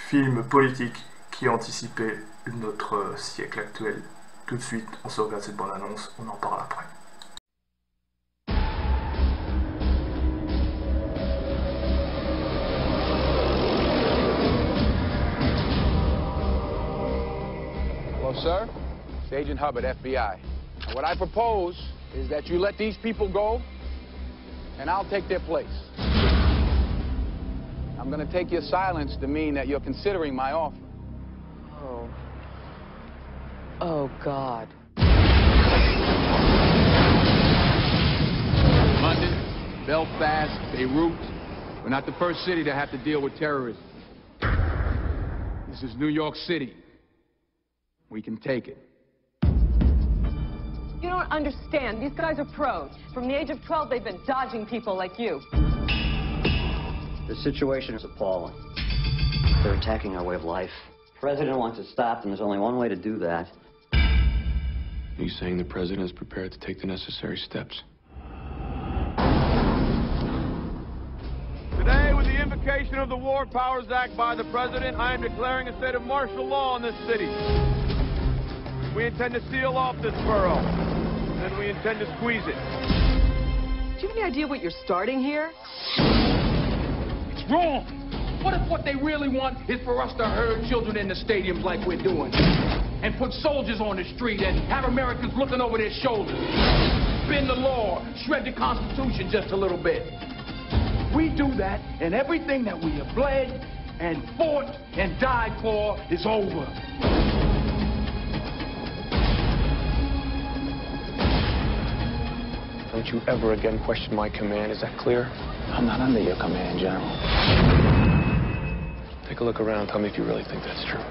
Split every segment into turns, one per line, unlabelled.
film politique qui anticipait notre siècle actuel. Tout de suite, on se regarde cette bande-annonce, on en parle après.
Hello, sir. It's Agent Hubbard, FBI. And what I propose is that you let these people go, and I'll take their place. I'm going to take your silence to mean that you're considering my offer.
Oh. Oh, God.
London, Belfast, Beirut. We're not the first city to have to deal with terrorism. This is New York City. We can take it.
You don't understand. These guys are pros. From the age of 12, they've been dodging people like you.
The situation is appalling. They're attacking our way of life. The president wants to stop them. There's only one way to do that.
Are you saying the president is prepared to take the necessary steps?
Today, with the invocation of the War Powers Act by the president, I am declaring a state of martial law in this city. We intend to seal off this borough, and then we intend to squeeze it.
Do you have any idea what you're starting here?
It's wrong. What if what they really want is for us to herd children in the stadiums like we're doing? And put soldiers on the street and have Americans looking over their shoulders? Bend the law, shred the Constitution just a little bit. We do that, and everything that we have bled and fought and died for is over.
Don't you ever again question my command, is that clear?
I'm not under your command, General.
Take a look around, tell me if you really think that's true.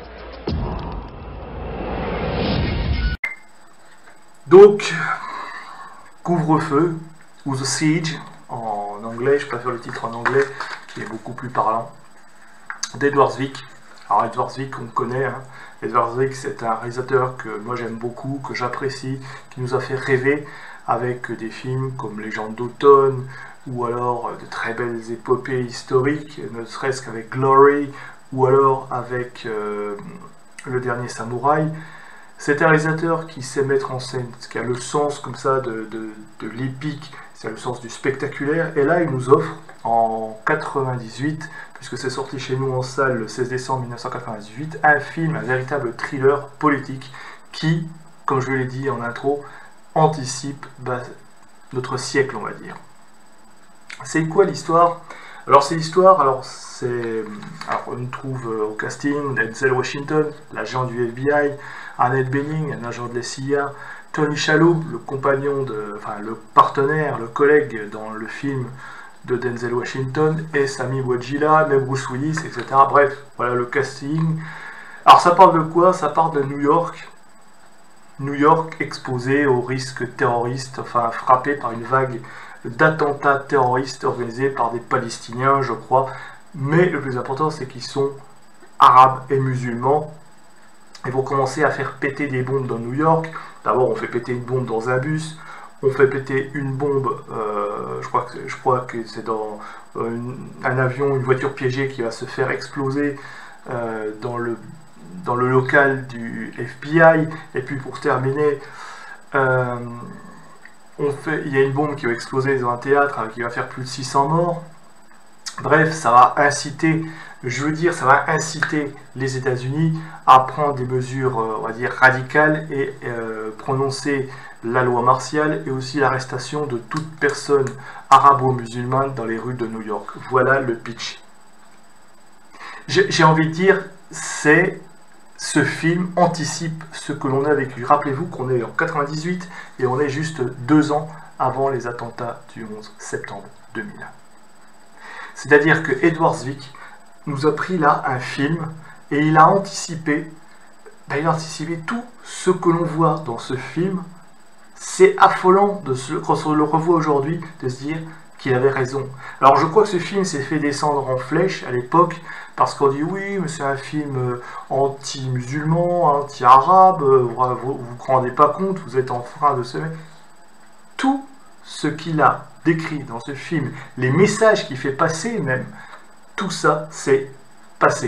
Donc, Couvre-feu, ou The Siege, en anglais, je préfère le titre en anglais, qui est beaucoup plus parlant, d'Edward Zwick. Alors Edward Zwick, on connaît, hein. Edward Zwick, c'est un réalisateur que moi j'aime beaucoup, que j'apprécie, qui nous a fait rêver avec des films comme Légende d'automne, ou alors de très belles épopées historiques, ne serait-ce qu'avec Glory, ou alors avec Le Dernier Samouraï. C'est un réalisateur qui sait mettre en scène, qui a le sens comme ça de l'épique, c'est le sens du spectaculaire, et là il nous offre en 98, puisque c'est sorti chez nous en salle le 16 décembre 1998, un film, un véritable thriller politique qui, comme je l'ai dit en intro, anticipe notre siècle, on va dire. C'est quoi l'histoire? Alors c'est l'histoire, alors on trouve au casting Denzel Washington, l'agent du FBI, Annette Bening, un agent de la CIA, Tony Shalhoub, le compagnon le partenaire, le collègue dans le film de Denzel Washington, et Sami Wajila, même Bruce Willis, etc. Bref, voilà le casting. Alors ça parle de quoi? Ça parle de New York. New York exposé aux risques terroristes, enfin frappé par une vague d'attentats terroristes organisés par des Palestiniens, je crois. Mais le plus important, c'est qu'ils sont arabes et musulmans. Ils vont commencer à faire péter des bombes dans New York. D'abord, on fait péter une bombe dans un bus. On fait péter une bombe, je crois que c'est dans un avion, une voiture piégée qui va se faire exploser dans le local du FBI. Et puis pour terminer, il y a une bombe qui va exploser dans un théâtre qui va faire plus de 600 morts. Bref, ça va inciter, ça va inciter les États-Unis à prendre des mesures, on va dire, radicales et prononcer la loi martiale et aussi l'arrestation de toute personne arabo-musulmane dans les rues de New York. Voilà le pitch. J'ai envie de dire, ce film anticipe ce que l'on a vécu. Rappelez-vous qu'on est en 98 et on est juste 2 ans avant les attentats du 11 septembre 2001. C'est-à-dire que Edward Zwick nous a pris là un film et il a anticipé tout ce que l'on voit dans ce film. C'est affolant quand on le revoit aujourd'hui de se dire qu'il avait raison. Alors je crois que ce film s'est fait descendre en flèche à l'époque parce qu'on dit oui mais c'est un film anti-musulman, anti-arabe, vous vous rendez pas compte, vous êtes en train de se mettre. Tout ce qu'il a décrit dans ce film, les messages qu'il fait passer même, tout ça c'est passé.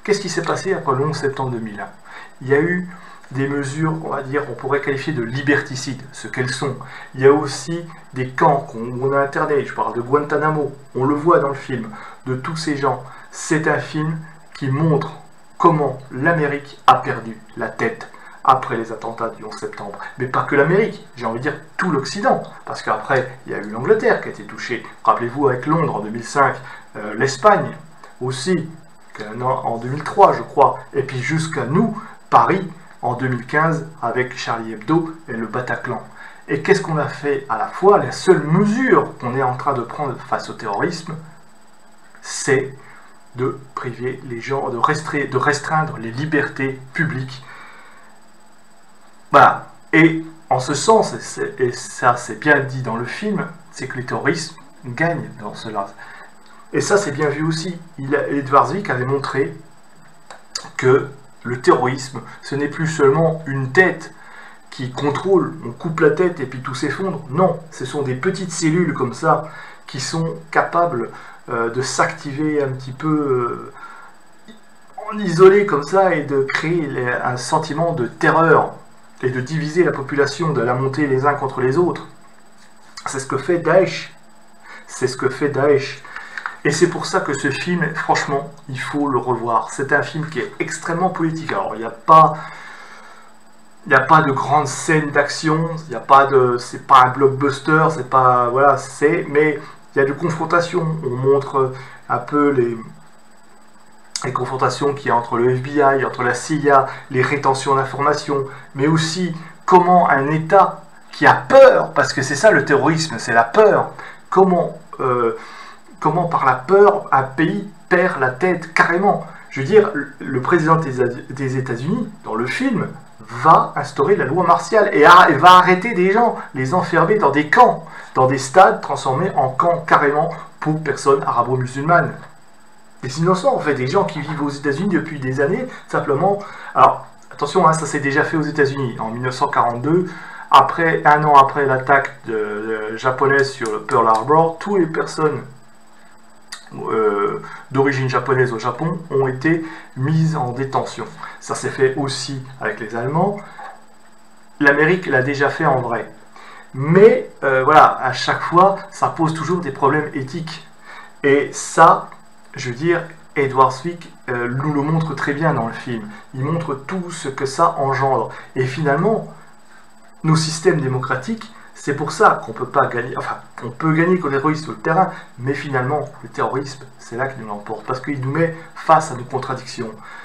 Qu'est-ce qui s'est passé après le 11 septembre 2001? Il y a eu des mesures, on va dire, on pourrait qualifier de liberticides, ce qu'elles sont. Il y a aussi des camps qu'on a internés, je parle de Guantanamo, on le voit dans le film, de tous ces gens. C'est un film qui montre comment l'Amérique a perdu la tête après les attentats du 11 septembre. Mais pas que l'Amérique, j'ai envie de dire tout l'Occident, parce qu'après, il y a eu l'Angleterre qui a été touchée. Rappelez-vous avec Londres en 2005, l'Espagne aussi, en 2003 je crois, et puis jusqu'à nous, Paris, en 2015, avec Charlie Hebdo et le Bataclan. Et qu'est-ce qu'on a fait à la fois? La seule mesure qu'on est en train de prendre face au terrorisme, c'est de priver les gens, de restreindre les libertés publiques. Voilà. Et en ce sens, et ça c'est bien dit dans le film, c'est que les terroristes gagnent dans cela. Et ça c'est bien vu aussi. Edward Zwick avait montré que le terrorisme, ce n'est plus seulement une tête qui contrôle, on coupe la tête et puis tout s'effondre. Non, ce sont des petites cellules comme ça qui sont capables de s'activer un petit peu en isolé comme ça et de créer un sentiment de terreur et de diviser la population, de la monter les uns contre les autres. C'est ce que fait Daesh. C'est ce que fait Daesh. Et c'est pour ça que ce film, franchement, il faut le revoir. C'est un film qui est extrêmement politique. Alors, il n'y a pas de grandes scènes d'action, c'est pas un blockbuster, c'est pas, voilà, mais il y a de confrontations. On montre un peu les confrontations qu'il y a entre le FBI, entre la CIA, les rétentions d'informations, mais aussi comment un État qui a peur, parce que c'est ça le terrorisme, c'est la peur, comment par la peur un pays perd la tête carrément. Je veux dire, le président des États-Unis, dans le film, va instaurer la loi martiale et va arrêter des gens, les enfermer dans des camps, dans des stades transformés en camps carrément pour personnes arabo-musulmanes. Des innocents, en fait, des gens qui vivent aux États-Unis depuis des années, simplement. Alors, attention, hein, ça s'est déjà fait aux États-Unis en 1942. Un an après l'attaque japonaise sur le Pearl Harbor, toutes les personnes d'origine japonaise au Japon ont été mises en détention. Ça s'est fait aussi avec les Allemands. L'Amérique l'a déjà fait en vrai. Mais voilà, à chaque fois, ça pose toujours des problèmes éthiques. Et ça, je veux dire, Edward Zwick nous le montre très bien dans le film. Il montre tout ce que ça engendre. Et finalement, nos systèmes démocratiques, c'est pour ça qu'on ne peut pas gagner, enfin, on peut gagner contre les terroristes sur le terrain, mais finalement, le terrorisme, c'est là qu'il nous l'emporte, parce qu'il nous met face à nos contradictions.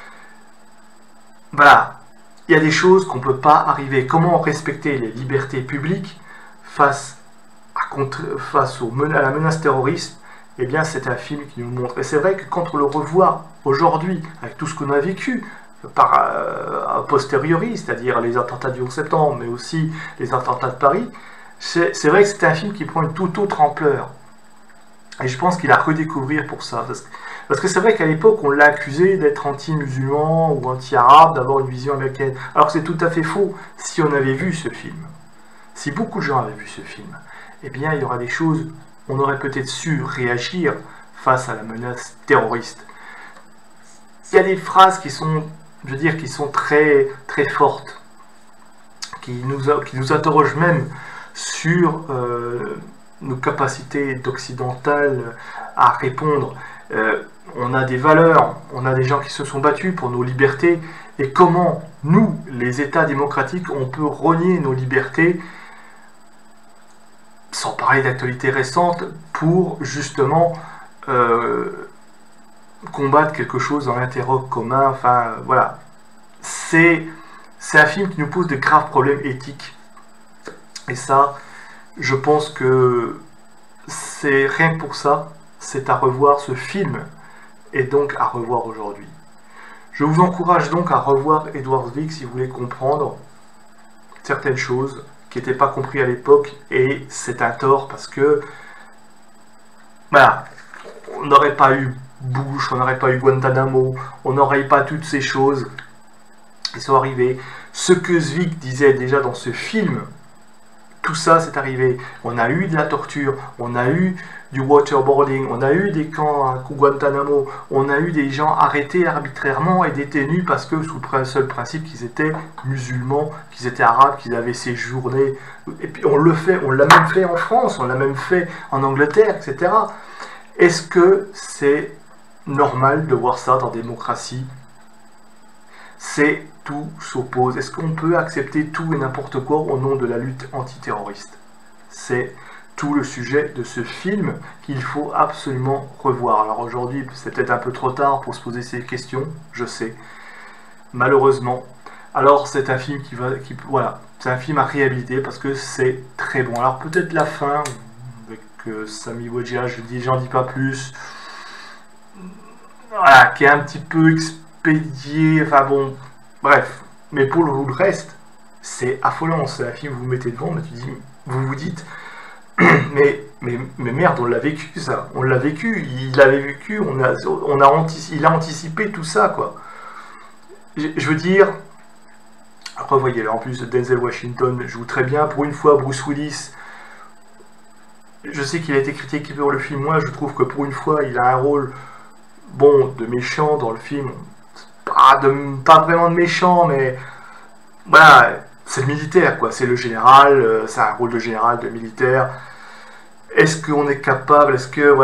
Voilà, il y a des choses qu'on ne peut pas arriver. Comment respecter les libertés publiques face à la menace terroriste? Eh bien, c'est un film qui nous montre. Et c'est vrai que quand on le revoit aujourd'hui, avec tout ce qu'on a vécu, a posteriori, c'est-à-dire les attentats du 11 septembre, mais aussi les attentats de Paris, c'est vrai que c'est un film qui prend une toute autre ampleur. Et je pense qu'il a à redécouvrir pour ça. Parce que c'est vrai qu'à l'époque, on l'a accusé d'être anti-musulman ou anti-arabe, d'avoir une vision américaine. Alors que c'est tout à fait faux. Si on avait vu ce film, si beaucoup de gens avaient vu ce film, eh bien, il y aura des choses, on aurait peut-être su réagir face à la menace terroriste. Il y a des phrases qui sont, je veux dire, qui sont très, très fortes, qui nous interrogent même sur nos capacités d'occidentales à répondre. On a des valeurs, on a des gens qui se sont battus pour nos libertés, et comment nous, les États démocratiques, on peut renier nos libertés, sans parler d'actualité récente, pour justement combattre quelque chose dans l'intérêt commun. Enfin, voilà. C'est un film qui nous pose de graves problèmes éthiques. Et ça, je pense que c'est rien que pour ça, c'est à revoir ce film, et donc à revoir aujourd'hui. Je vous encourage donc à revoir Edward Zwick si vous voulez comprendre certaines choses qui n'étaient pas comprises à l'époque, et c'est un tort parce que, voilà, on n'aurait pas eu Bush, on n'aurait pas eu Guantanamo, on n'aurait pas toutes ces choses qui sont arrivées. Ce que Zwick disait déjà dans ce film, tout ça c'est arrivé. On a eu de la torture, on a eu du waterboarding, on a eu des camps à Guantanamo, on a eu des gens arrêtés arbitrairement et détenus parce que sous le seul principe qu'ils étaient musulmans, qu'ils étaient arabes, qu'ils avaient séjourné. Et puis on l'a même fait en France, on l'a même fait en Angleterre, etc. Est-ce que c'est normal de voir ça dans la démocratie? C'est tout s'oppose. Est-ce qu'on peut accepter tout et n'importe quoi au nom de la lutte antiterroriste? C'est tout le sujet de ce film qu'il faut absolument revoir. Alors aujourd'hui, c'est peut-être un peu trop tard pour se poser ces questions, je sais, malheureusement. Alors c'est un film voilà, c'est un film à réhabiliter parce que c'est très bon. Alors peut-être la fin, avec Sami Wajia, j'en dis pas plus, voilà, qui est un petit peu expédié, enfin bon, bref. Mais pour le reste, c'est affolant. C'est un film, vous vous mettez devant, mais vous vous dites, mais merde, on l'a vécu ça, on l'a vécu, il l'avait vécu, il a anticipé tout ça, quoi. Je veux dire, revoyez-le, en plus Denzel Washington joue très bien, pour une fois Bruce Willis, je sais qu'il a été critiqué pour le film, moi je trouve que pour une fois il a un rôle, bon, de méchant dans le film, pas vraiment de méchant, mais voilà, c'est le militaire, quoi, c'est le général, c'est un rôle de général, de militaire. Est-ce qu'on est capable,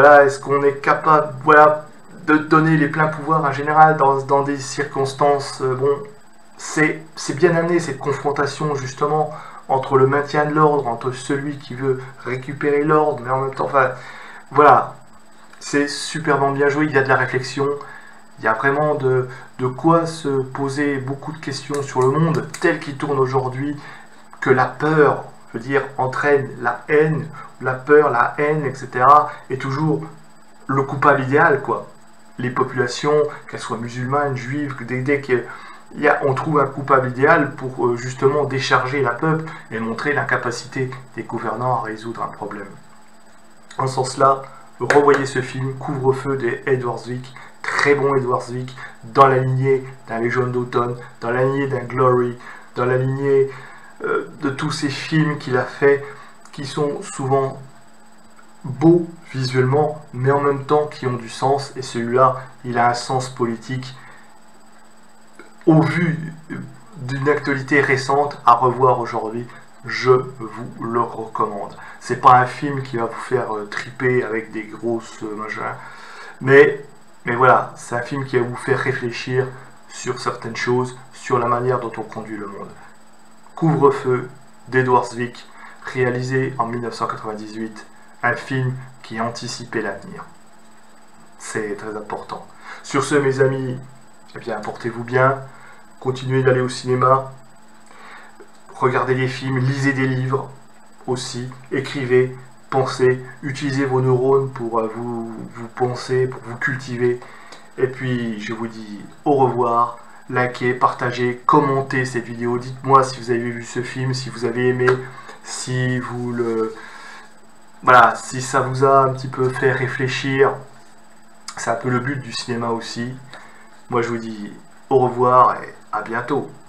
voilà, de donner les pleins pouvoirs à un général dans des circonstances, bon, c'est bien amené cette confrontation justement entre le maintien de l'ordre, entre celui qui veut récupérer l'ordre, mais en même temps, enfin, voilà, c'est superbement bien joué, il y a de la réflexion, il y a vraiment de quoi se poser beaucoup de questions sur le monde tel qu'il tourne aujourd'hui, que la peur, je veux dire, entraîne la haine, la peur, la haine, etc. Et toujours le coupable idéal, quoi. Les populations, qu'elles soient musulmanes, juives, dès qu'on trouve un coupable idéal pour justement décharger la peuple et montrer l'incapacité des gouvernants à résoudre un problème. En ce sens-là, revoyez ce film, Couvre-feu de Edward Zwick, très bon Edward Zwick, dans la lignée d'un Légion d'automne, dans la lignée d'un Glory, dans la lignée de tous ces films qu'il a fait, qui sont souvent beaux visuellement, mais en même temps qui ont du sens, et celui-là, il a un sens politique, au vu d'une actualité récente à revoir aujourd'hui, je vous le recommande. C'est pas un film qui va vous faire triper avec des grosses machins, mais voilà, c'est un film qui va vous faire réfléchir sur certaines choses, sur la manière dont on conduit le monde. Couvre-feu d'Edward Zwick, réalisé en 1998, un film qui anticipait l'avenir. C'est très important. Sur ce, mes amis, eh bien, portez-vous bien, continuez d'aller au cinéma, regardez des films, lisez des livres aussi, écrivez, pensez, utilisez vos neurones pour vous penser, pour vous cultiver. Et puis, je vous dis au revoir. Likez, partagez, commentez cette vidéo. Dites-moi si vous avez vu ce film, si vous avez aimé, si vous voilà, si ça vous a un petit peu fait réfléchir. C'est un peu le but du cinéma aussi. Moi, je vous dis au revoir et à bientôt.